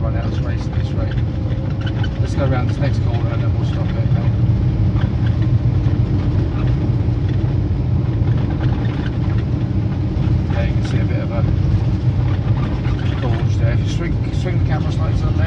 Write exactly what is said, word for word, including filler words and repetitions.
run out of space at this rate. Let's go around this next corner and then we'll stop it now. Yeah, you can see a bit of a gorge there. If you swing, swing the camera slightly to the